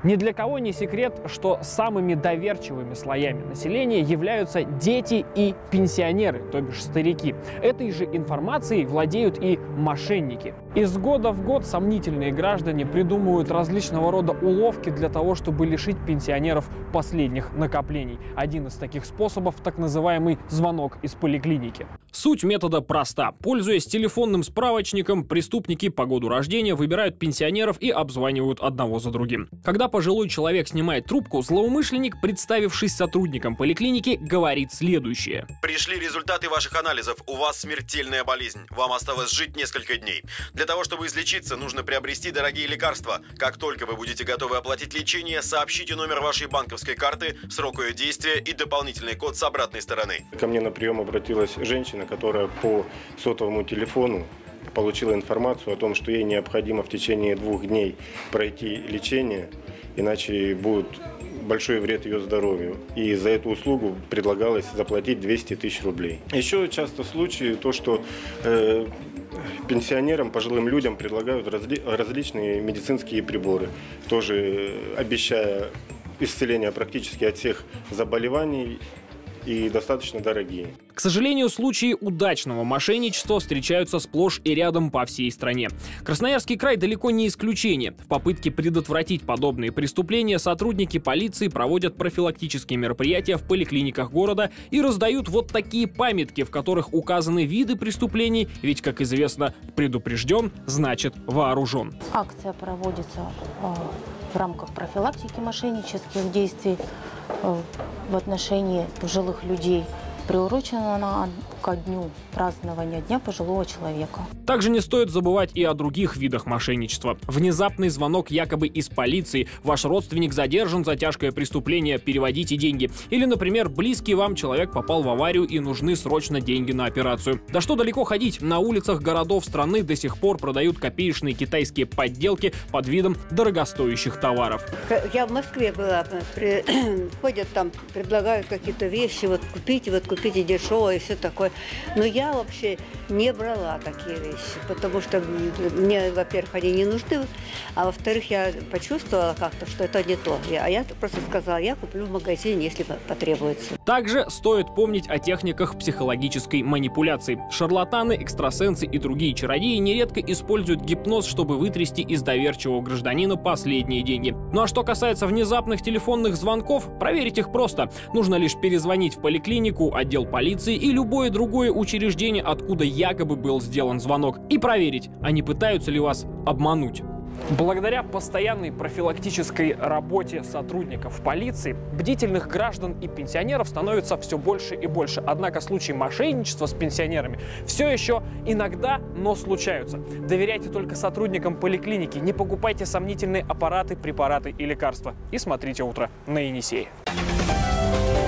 Ни для кого не секрет, что самыми доверчивыми слоями населения являются дети и пенсионеры, то бишь старики. Этой же информацией владеют и мошенники. Из года в год сомнительные граждане придумывают различного рода уловки для того, чтобы лишить пенсионеров последних накоплений. Один из таких способов – так называемый звонок из поликлиники. Суть метода проста. Пользуясь телефонным справочником, преступники по году рождения выбирают пенсионеров и обзванивают одного за другим. Когда пожилой человек снимает трубку, злоумышленник, представившись сотрудником поликлиники, говорит следующее. Пришли результаты ваших анализов. У вас смертельная болезнь. Вам осталось жить несколько дней. Для того, чтобы излечиться, нужно приобрести дорогие лекарства. Как только вы будете готовы оплатить лечение, сообщите номер вашей банковской карты, срок ее действия и дополнительный код с обратной стороны. Ко мне на прием обратилась женщина, которая по сотовому телефону получила информацию о том, что ей необходимо в течение 2 дней пройти лечение, иначе будет большой вред ее здоровью. И за эту услугу предлагалось заплатить 200 тысяч рублей. Еще часто случаи то, что пенсионерам, пожилым людям предлагают различные медицинские приборы, тоже обещая исцеление практически от всех заболеваний и достаточно дорогие. К сожалению, случаи удачного мошенничества встречаются сплошь и рядом по всей стране. Красноярский край далеко не исключение. В попытке предотвратить подобные преступления сотрудники полиции проводят профилактические мероприятия в поликлиниках города и раздают вот такие памятки, в которых указаны виды преступлений, ведь, как известно, предупрежден, значит вооружен. Акция проводится в рамках профилактики мошеннических действий в отношении пожилых людей. Приурочена она ко дню празднования Дня пожилого человека. Также не стоит забывать и о других видах мошенничества. Внезапный звонок якобы из полиции. Ваш родственник задержан за тяжкое преступление, переводите деньги. Или, например, близкий вам человек попал в аварию и нужны срочно деньги на операцию. Да что далеко ходить, на улицах городов страны до сих пор продают копеечные китайские подделки под видом дорогостоящих товаров. Я в Москве была, ходят там, предлагают какие-то вещи, вот купите дешево и все такое. Но я вообще не брала такие вещи, потому что мне, во-первых, они не нужны, а во-вторых, я почувствовала как-то, что это не то. А я просто сказала, я куплю в магазине, если потребуется. Также стоит помнить о техниках психологической манипуляции. Шарлатаны, экстрасенсы и другие чародеи нередко используют гипноз, чтобы вытрясти из доверчивого гражданина последние деньги. Ну а что касается внезапных телефонных звонков, проверить их просто. Нужно лишь перезвонить в поликлинику, отдел полиции и любое другое учреждение, откуда якобы был сделан звонок, и проверить, а не пытаются ли вас обмануть. Благодаря постоянной профилактической работе сотрудников полиции, бдительных граждан и пенсионеров становится все больше и больше. Однако случаи мошенничества с пенсионерами все еще иногда, но случаются. Доверяйте только сотрудникам поликлиники, не покупайте сомнительные аппараты, препараты и лекарства. И смотрите «Утро» на Енисее.